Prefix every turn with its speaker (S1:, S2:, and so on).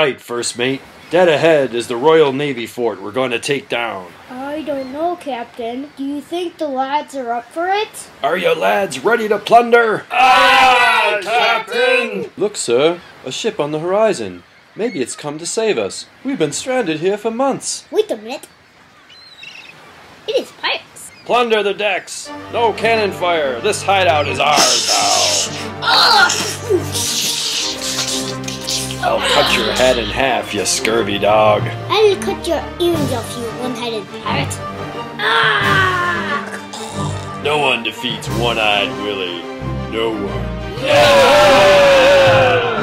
S1: right, first mate. Dead ahead is the Royal Navy fort we're going to take down.
S2: I don't know, Captain. Do you think the lads are up for it?
S1: Are you lads ready to plunder?
S3: Aye, Captain!
S4: Look, sir, a ship on the horizon. Maybe it's come to save us. We've been stranded here for months.
S2: Wait a minute. It is pirates.
S1: Plunder the decks. No cannon fire. This hideout is ours now. I'll cut your head in half, you scurvy dog.
S2: I'll cut your ears off, you one-headed pirate. Ah!
S1: No one defeats One-Eyed Willie. No one.
S3: Yeah!